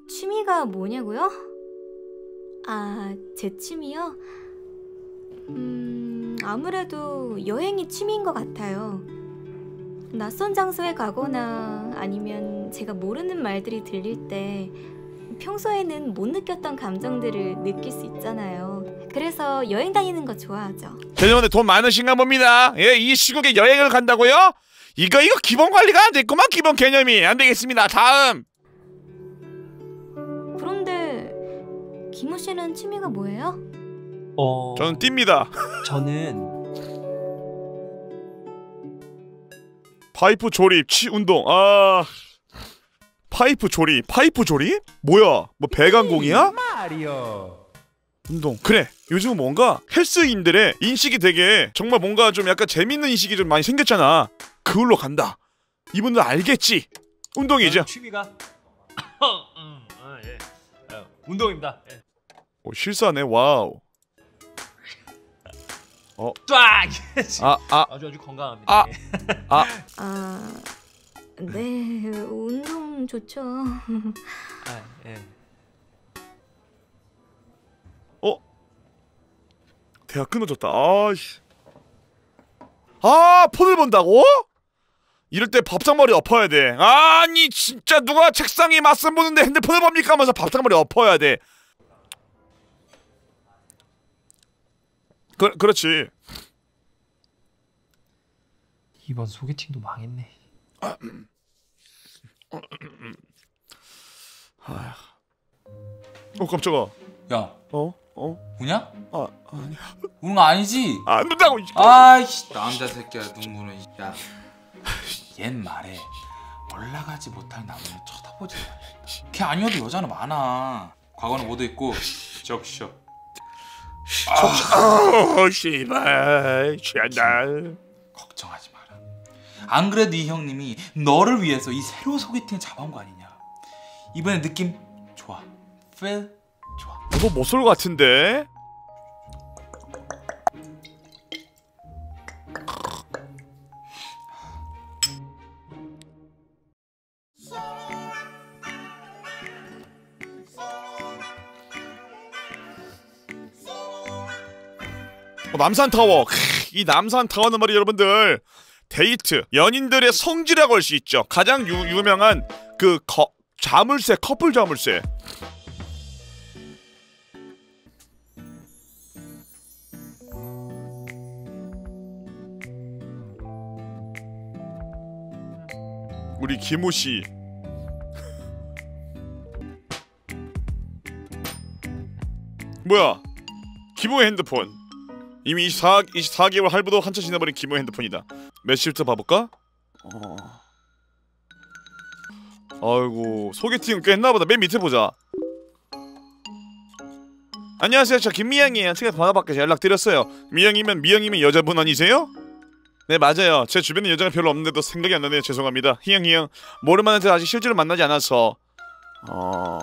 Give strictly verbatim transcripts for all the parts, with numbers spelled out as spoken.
취미가 뭐냐고요? 아, 제 취미요? 음, 아무래도 여행이 취미인 것 같아요. 낯선 장소에 가거나 아니면 제가 모르는 말들이 들릴 때 평소에는 못 느꼈던 감정들을 느낄 수 있잖아요. 그래서 여행 다니는 거 좋아하죠. 죄송한데 돈 많으신가 봅니다. 예, 이 시국에 여행을 간다고요? 이거 이거 기본 관리가 안 됐구만. 기본 개념이 안 되겠습니다. 다음. 그런데 김우 씨는 취미가 뭐예요? 어... 저는 뜁니다. 저는 파이프 조립, 치 운동. 아, 파이프 조립, 파이프 조립? 뭐야? 뭐 배관공이야? 마리오. 운동. 그래. 요즘 뭔가 헬스인들의 인식이 되게 정말 뭔가 좀 약간 재밌는 인식이 좀 많이 생겼잖아. 그걸로 간다. 이분들 알겠지? 운동이죠. 취미가 음, 아, 예. 어, 운동입니다. 예. 오, 실수하네. 와우. 어. 쫙. 아, 아. 아주 아주 건강합니다. 아. 아. 아, 네, 운동 좋죠. 아, 예. 어? 대학 끊어졌다. 아씨. 아, 폰을 본다고? 이럴 때 밥상머리 엎어야 돼. 아니 진짜 누가 책상에 맞선 보는데 핸드폰을 봅니까 하면서 밥상머리 엎어야 돼. 그, 그렇지. 이번 소개팅도 망했네. 아, 어 깜짝아. 야, 어? 어? 우냐? 아 아니야. 우는 거 아니지? 안 된다고. 아이씨, 남자 새끼야 눈물은. 야, 옛 말에 올라가지 못할 나무는 쳐다보지 말라. 걔 아니어도 여자는 많아. 과거는 모두 있고 적셔. 아, 씨발 취한다. 걱정하지 마라. 안 그래도 이 형님이 너를 위해서 이 새로운 소개팅을 잡아온 거 아니냐. 이번에 느낌 좋아. feel 좋아. 너도 못쏠 같은데? 어, 남산타워. 크, 이 남산타워는 말이 여러분들 데이트, 연인들의 성지라고 할 수 있죠. 가장 유, 유명한 그 거, 자물쇠, 커플 자물쇠. 우리 김우씨 뭐야? 김우의 핸드폰 이미 이십사, 이십사 개월 할부도 한참 지나버린 김우의 핸드폰이다. 몇 시부터 봐볼까? 어... 아이고 소개팅은 꽤 했나보다. 맨 밑에 보자. 안녕하세요, 저 김미영이에요. 제가 번호받게 연락드렸어요. 미영이면 미영이면 여자분 아니세요? 네 맞아요. 제 주변에 여자가 별로 없는데도 생각이 안 나네요. 죄송합니다. 희영 희영 모르만한테 아직 실제로 만나지 않아서. 어...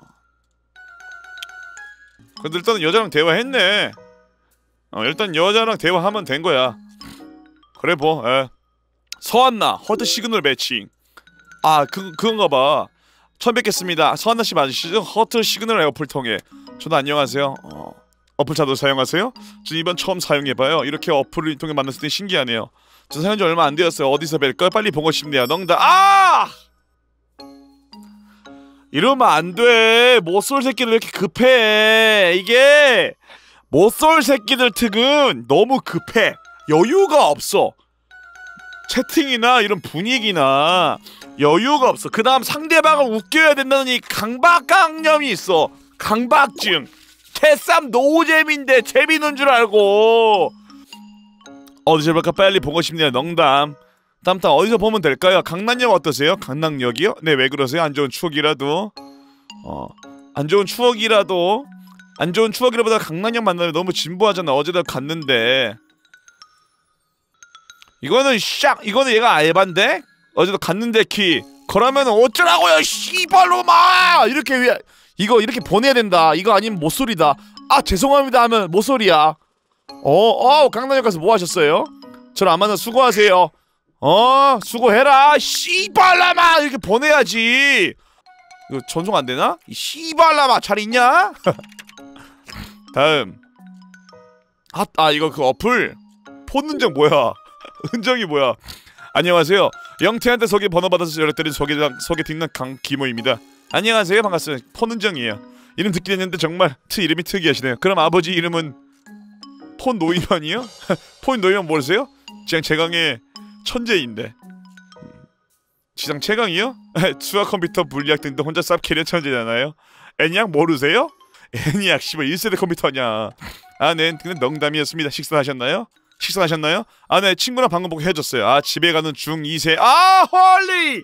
근데 일단은 여자랑 대화했네. 어 일단 여자랑 대화하면 된 거야. 그래 뭐. 에. 서한나 허드 시그널 매칭. 아 그 그건가 봐. 처음 뵙겠습니다. 서한나 씨 맞으시죠? 허드 시그널 어플 통해. 저도 안녕하세요. 어. 어플 자도 사용하세요? 저 이번 처음 사용해봐요. 이렇게 어플을 통해 만났을 때 신기하네요. 저 사용한 지 얼마 안 되었어요. 어디서 뵐까요? 빨리 보고 싶네요. 농담. 아! 이러면 안 돼. 못쏠 새끼들 왜 이렇게 급해. 이게 못쏠 새끼들 특은 너무 급해. 여유가 없어. 채팅이나 이런 분위기나 여유가 없어. 그 다음 상대방을 웃겨야 된다는 이 강박강념이 있어. 강박증. 새쌈 노잼인데 재미있는 줄 알고. 어디서 볼까 빨리 보고 싶네요. 농담. 다음부터 어디서 보면 될까요? 강남역 어떠세요? 강남역이요? 네, 왜 그러세요? 안 좋은 추억이라도. 어, 안 좋은 추억이라도. 안 좋은 추억이라보다 강남역 만나면 너무 진부하잖아. 어제도 갔는데. 이거는 샥! 이거는 얘가 알바인데? 어제도 갔는데 키. 그러면 어쩌라고요? 씨발로마! 이렇게 왜 이거 이렇게 보내야 된다. 이거 아니면 모쏠이다. 아 죄송합니다 하면 모쏠이야. 어, 어 강남역 가서 뭐 하셨어요? 저를 안 만나 수고하세요. 어 수고해라. 씨발라마 이렇게 보내야지. 이거 전송 안 되나? 이 씨발라마 잘 있냐? 다음. 아, 아 이거 그 어플 폰 은정 뭐야? 은정이 뭐야? 안녕하세요. 영태한테 소개 번호 받아서 연락드린 소개장 소개팅남 강기모입니다. 안녕하세요. 반갑습니다. 폰 은정이에요. 이름 듣긴 했는데 정말 트 이름이 특이하시네요. 그럼 아버지 이름은 폰 노이만이요? 폰 노이만 모르세요? 지상 최강의 천재인데. 지상 최강이요? 수학 컴퓨터 물리학 등등 혼자 쌉 캐리어 천재잖아요. 애니악 모르세요? 애니악 씨발 일 세대 컴퓨터냐. 아, 네. 근데 농담이었습니다. 식사하셨나요? 식사하셨나요? 아, 네. 친구랑 방금 보고 헤어졌어요. 아, 집에 가는 중이 세. 아, 홀리!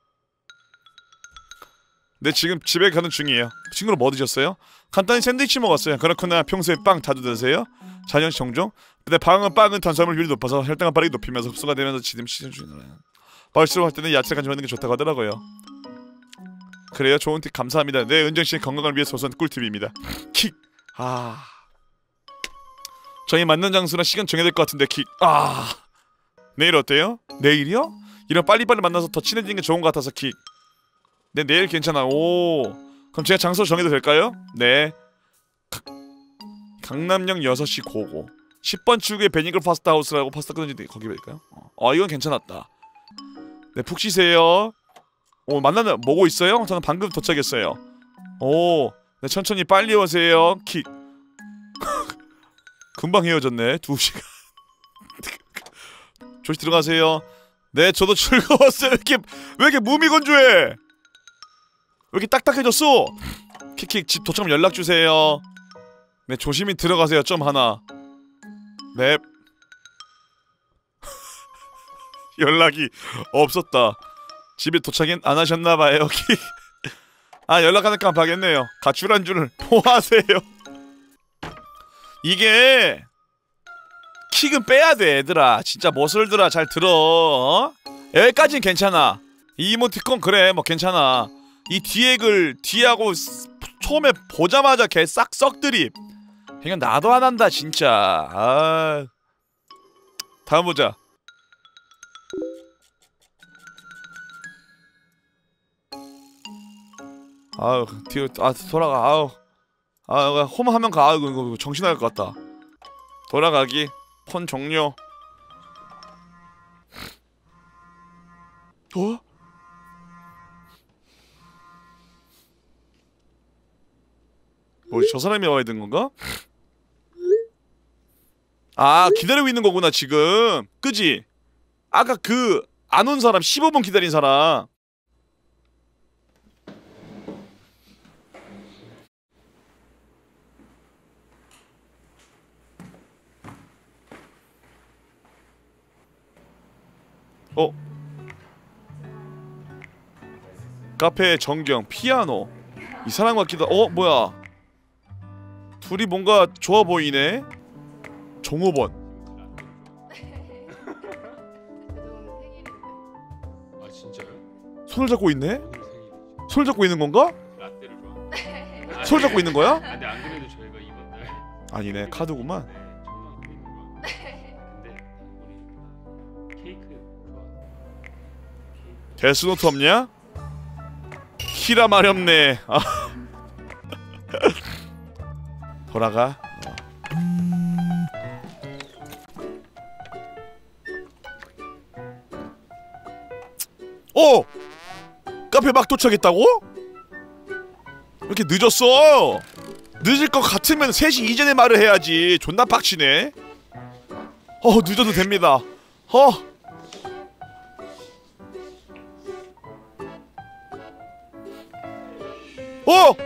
네, 지금 집에 가는 중이에요. 친구랑 뭐 드셨어요? 간단히 샌드위치 먹었어요. 그렇구나. 평소에 빵 자주 드세요? 자연 종종? 근데 빵은 빵은 탄수화물 비율이 높아서 혈당을 빠르게 높이면서 흡수가 되면서 지름 시즌 주잖아요. 벌써 할 때는 야채를 간주하는 게 좋다고 하더라고요. 그래요? 좋은 팁 감사합니다. 네, 은정씨의 건강을 위해 소소한 꿀팁입니다. 킥! 아... 저희 만난 장소나 시간 정해야 될 것 같은데 킥! 아... 내일 어때요? 내일이요? 이런 빨리빨리 만나서 더 친해지는 게 좋은 것 같아서 킥! 네, 내일 괜찮아. 오... 그럼 제가 장소 정해도 될까요? 네. 가... 강남역 여섯 시 고고. 십 번 출구에 베니글 파스타 하우스라고 파스타 끊어지는데 거기 될까요? 어, 이건 괜찮았다. 네, 푹 쉬세요. 오, 만나는 뭐고 있어요? 저는 방금 도착했어요. 오, 네, 천천히 빨리 오세요. 킥. 금방 헤어졌네. 두 시간. 조시 들어가세요. 네, 저도 즐거웠어요. 왜 이렇게 왜 이렇게 무미건조해? 왜 이렇게 딱딱해졌어? 킥킥 집 도착하면 연락 주세요. 네, 조심히 들어가세요. 점 하나. 네. 연락이 없었다. 집에 도착은 안 하셨나봐요. 아, 연락하는 깜빡했네요. 가출한 줄을 뭐하세요? 이게 킥은 빼야 돼, 얘들아. 진짜 머슬들아 잘 들어. 어? 여기까지는 괜찮아. 이 이모티콘 그래 뭐 괜찮아. 이 뒤에 글 뒤하고 처음에 보자마자 개 싹 썩드립. 그냥 나도 안 한다 진짜. 아, 다음 보자. 아유, 뒤로 아 돌아가. 아우, 아, 홈 하면 가. 아이고, 이거 정신 나갈 것 같다. 돌아가기. 폰 종료. 어? 뭐 저 사람이 와야 되는 건가? 아, 기다리고 있는 거구나 지금. 그지? 아까 그 안 온 사람 십오 분 기다린 사람. 어? 카페 정경 피아노 이 사람 같기도. 어? 뭐야? 둘이 뭔가 좋아 보이네. 종업원. 아 진짜요? 손을 잡고 있네? 오늘 생일이죠. 손을 잡고 있는 건가? 라떼를 좋아. 손을 잡고 있는 거야? 아, 근데 안 그래도 저희가 이번 달 아니네, 카드구만. 네, 천만 드리는 거. 근데 우리 케이크 좋아. 데스노트 없냐? 키라 마렵네. 아. 돌아가. 어! 오! 카페 막 도착했다고? 왜 이렇게 늦었어? 늦을 것 같으면 세 시 이전에 말을 해야지. 존나 빡치네. 어, 늦어도 됩니다. 어! 어!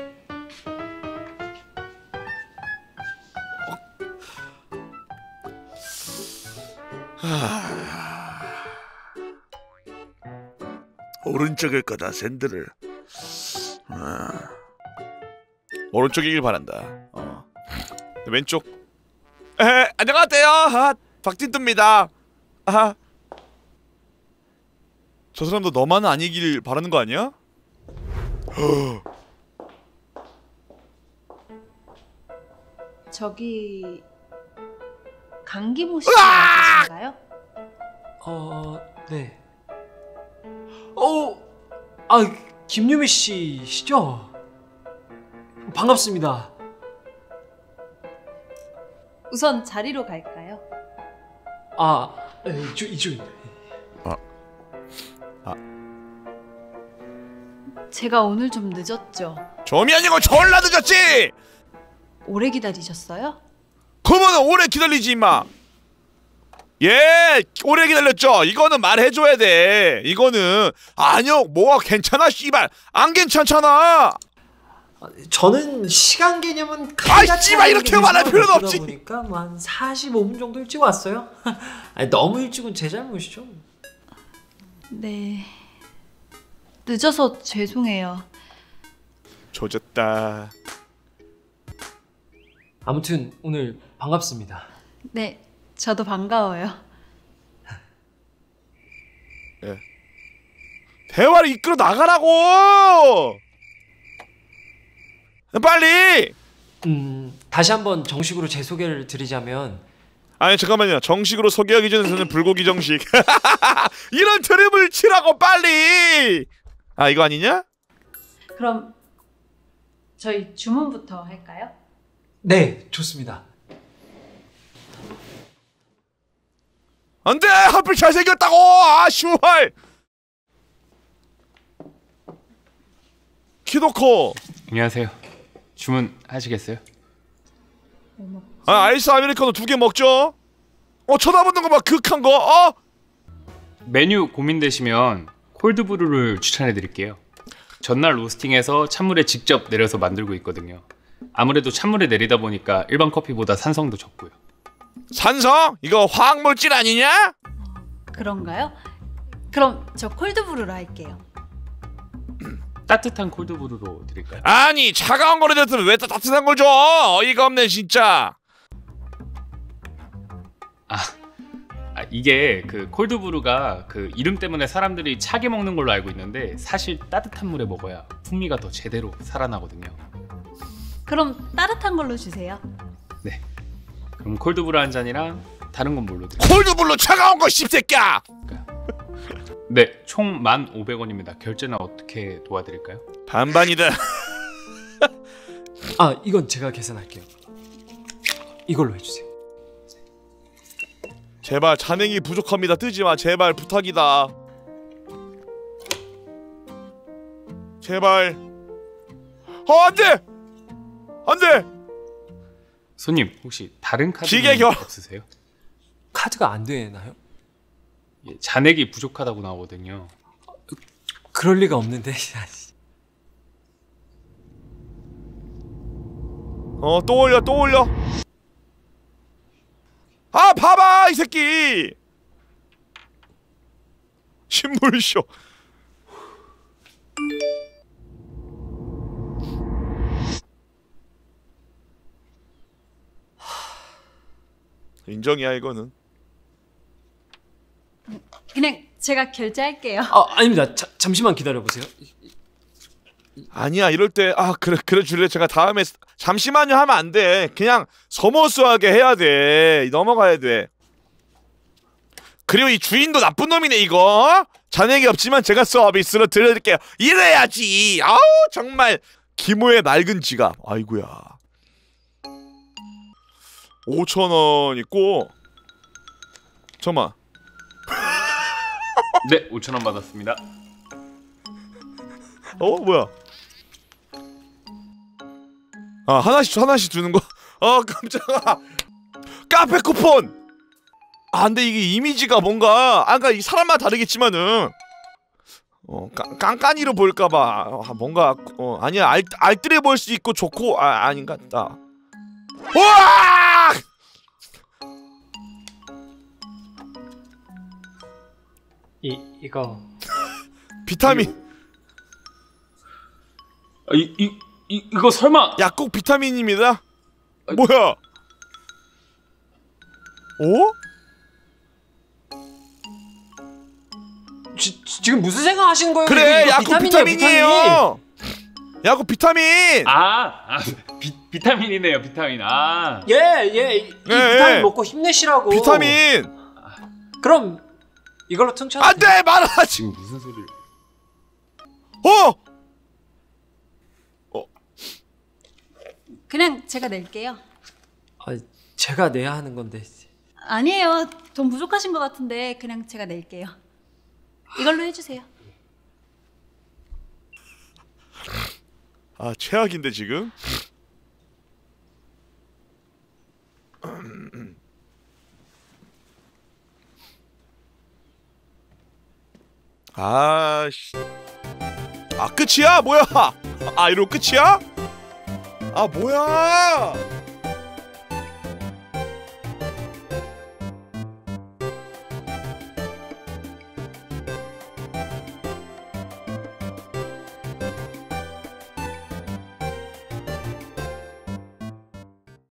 오른쪽일 거다. 샌들을. 아. 오른쪽이길 바란다. 어. 왼쪽. 에, 안녕하세요. 아, 박진두입니다. 아. 저 사람도 너만 아니길 바라는 거 아니야? 저기 강기모 씨 계신가요? 어, 네. 어, 아, 김유미 씨시죠? 반갑습니다. 우선 자리로 갈까요? 아, 이쪽 이쪽입니다. 제가 오늘 좀 늦었죠? 좀이 아니고 졸라 늦었지. 오래 기다리셨어요? 그러면 오래 기다리지 임마. 예, 오래 기다렸죠. 이거는 말해줘야 돼. 이거는 아니요, 뭐가 괜찮아 씨발. 안 괜찮잖아. 저는 시간 개념은 아이, 씨발, 이렇게 말할 필요는 없지. 보니까 뭐 한 사십오 분 정도 일찍 왔어요. 아니, 너무 일찍은 제 잘못이죠. 네. 늦어서 죄송해요. 조졌다. 아무튼 오늘 반갑습니다. 네, 저도 반가워요. 예. 대화를 이끌어 나가라고. 빨리. 음, 다시 한번 정식으로 제 소개를 드리자면, 아니 잠깐만요. 정식으로 소개하기 전에 저는 불고기 정식. 이런 트립을 치라고 빨리. 아 이거 아니냐? 그럼 저희 주문부터 할까요? 네, 좋습니다. 안돼. 하필 잘생겼다고. 아 슈발. 키도 커. 안녕하세요. 주문하시겠어요? 아, 아이스 아메리카노 두 개 먹죠? 어 쳐다보는 거 봐. 극한 거. 어? 메뉴 고민되시면 콜드브루를 추천해드릴게요. 전날 로스팅해서 찬물에 직접 내려서 만들고 있거든요. 아무래도 찬물에 내리다 보니까 일반 커피보다 산성도 적고요. 산성? 이거 화학물질 아니냐? 그런가요? 그럼 저 콜드브루로 할게요. 따뜻한 콜드브루로 드릴까요? 아니 차가운 거를 줬으면 왜 또 따뜻한 걸 줘? 어이가 없네 진짜. 아, 아 이게 그 콜드브루가 그 이름 때문에 사람들이 차게 먹는 걸로 알고 있는데 사실 따뜻한 물에 먹어야 풍미가 더 제대로 살아나거든요. 그럼 따뜻한 걸로 주세요. 네. 그럼 콜드브루 한 잔이랑 다른 건 뭘로 드릴까요? 콜드블루 차가운 거 씹새끼야. 네, 총 만 오백 원입니다. 결제는 어떻게 도와드릴까요? 반반이다. 아, 이건 제가 계산할게요. 이걸로 해주세요. 제발 잔액이 부족합니다. 뜨지마 제발 부탁이다. 제발. 어 안돼. 안돼. 손님 혹시 다른 카드 기계 결- 없으세요? 카드가 안 되나요? 예, 잔액이 부족하다고 나오거든요. 그럴 리가 없는데. 어 또 올려 또 올려. 아 봐봐 이 새끼. 신물쇼. 인정이야 이거는. 그냥 제가 결제할게요. 아, 아닙니다. 자, 잠시만 기다려보세요. 아니야 이럴 때 아 그래 그래 줄래 제가 다음에 잠시만요 하면 안 돼. 그냥 서머스하게 해야 돼. 넘어가야 돼. 그리고 이 주인도 나쁜 놈이네 이거. 잔액이 없지만 제가 서비스로 드려드릴게요. 이래야지. 아우 정말 기모의 낡은 지갑. 아이고야. 오천 원 있고. 잠깐만. 네, 오천 원 받았습니다. 어 뭐야? 아 하나씩 하나씩 주는 거? 아 깜짝아. 카페 쿠폰. 아 근데 이게 이미지가 뭔가 아까 이 사람마다 다르겠지만은 어 깐, 깐깐이로 보일까봐 아, 뭔가 어 아니야 알 알뜰해 보일 수 있고 좋고 아 아닌가 다. 우와! 이 이거 비타민. 아, 이, 이, 이, 이거 설마 약국 비타민입니다. 뭐야? 어? 지, 지금 무슨 생각 하신 거예요? 그래 이거 약국 비타민이에요, 비타민이에요. 약국 비타민. 아, 아 비, 비타민이네요, 비타민. 아. 예, 예. 이, 이 예, 비타민 예. 먹고 힘내시라고. 비타민. 그럼 이걸로 퉁쳐. 안돼 말하지. 지금 무슨 소리를? 어 그냥 제가 낼게요. 아, 제가 내야 하는 건데. 아니에요. 돈 부족하신 것 같은데 그냥 제가 낼게요. 이걸로 해주세요. 아 최악인데 지금? 아씨. 아 끝이야? 뭐야? 아 이러고 끝이야? 아 뭐야?